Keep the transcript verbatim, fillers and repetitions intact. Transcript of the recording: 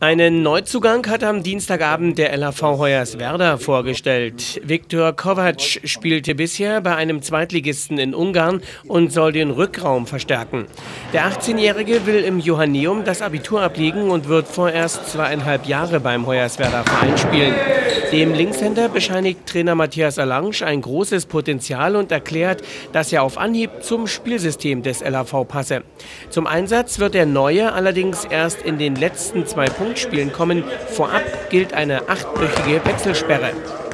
Einen Neuzugang hat am Dienstagabend der L A V Hoyerswerda vorgestellt. Viktor Kovac spielte bisher bei einem Zweitligisten in Ungarn und soll den Rückraum verstärken. Der achtzehnjährige will im Johanneum das Abitur ablegen und wird vorerst zweieinhalb Jahre beim Hoyerswerda Verein spielen. Dem Linkshänder bescheinigt Trainer Matthias Allange ein großes Potenzial und erklärt, dass er auf Anhieb zum Spielsystem des L A V passe. Zum Einsatz wird der Neue allerdings erst in den letzten zwei Punktspielen kommen. Vorab gilt eine achtwöchige Wechselsperre.